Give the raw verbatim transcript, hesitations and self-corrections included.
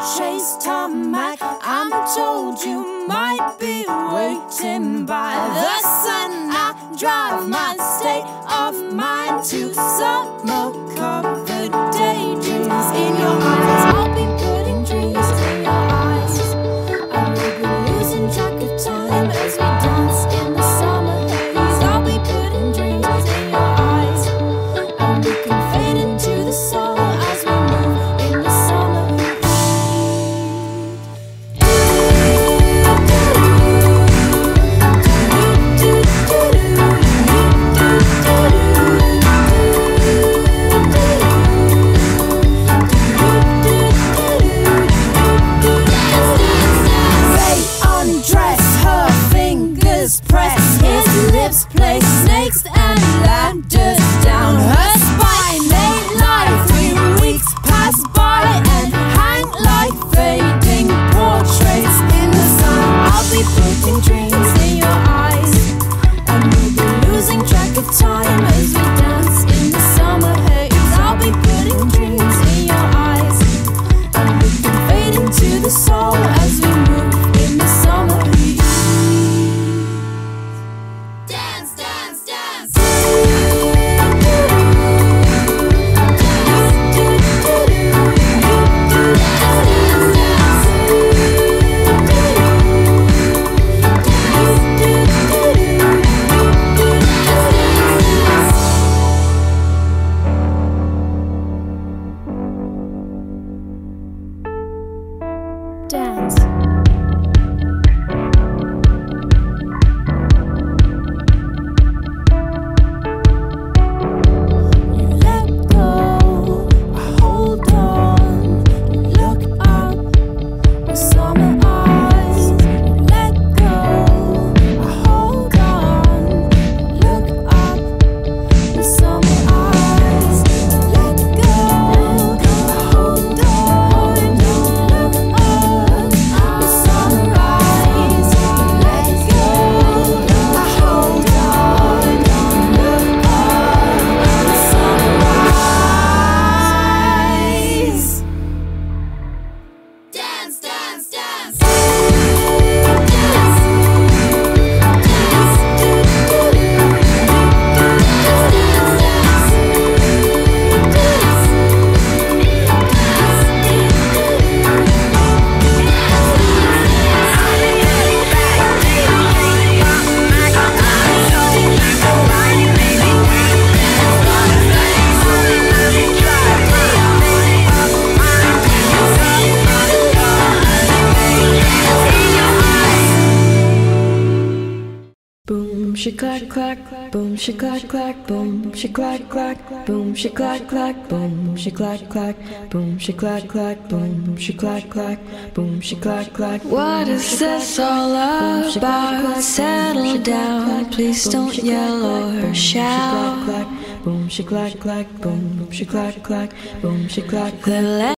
chase tarmac. I'm told you might be waiting by the sun. I drive my state of mind to summer-covered daydreams in your eyes. I'll be putting dreams in your eyes, and we'll be losing track of time as we dance in the summer haze. I'll be putting dreams in your eyes, and we can fade into the soul as we move in the summer heat. Press his lips, play snakes and ladders down her spine. Late life, three weeks pass by and hang like fading portraits in the sun. I'll be putting dreams in your eyes, and we'll be losing track of time as we dance in the summer haze. I'll be putting dreams in your eyes, and we can fade into the soul as we move in the summer heat. Dance. You let go, I hold on. You look up with summer eyes. You let go, I hold on. You look up with summer eyes. You let go, I hold on. You look up with summer eyes. You let go, I hold on. You look up with summer eyes. Dance, dance, dance. Boom, she clack clack, boom, she clack clack, boom, she clack clack, boom, she clack clack, boom, she clack clack, boom, she clack clack, boom, she clack clack, boom, she clack clack. What is this all about? Settle down, please don't yell or shout. Boom, she clack clack, boom, she clack clack, boom, she clack clack.